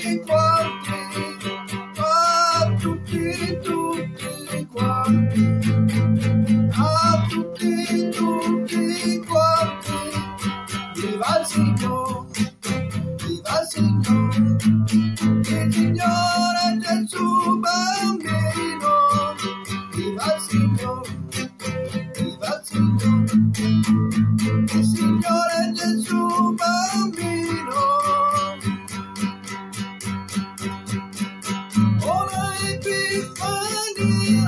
tutti quanti, a tutti, tutti quanti, a tutti, tutti quanti. Viva il Signore, viva il Signore, il Signore Gesù bambino. Viva il Signore, viva il Signore, il Signore Gesù bambino. Buona Epifania,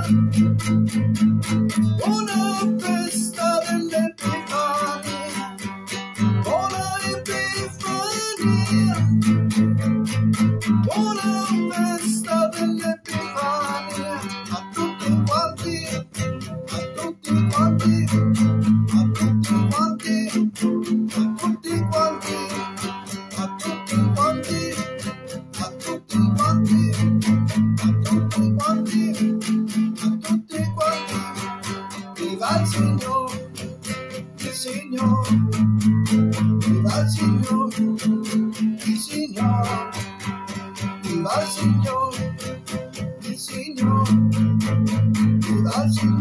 buona festa dell'Epifania, buona Epifania, buona festa dell'Epifania, a tutti quanti, a tutti quanti, a tutti quanti, a tutti quanti, a tutti quanti, a tutti quanti, a tutti quanti, a tutti quanti. Viva il Signore, il Signore, viva il Signore, il Signore, viva il Signore, il Signore, viva il Signore.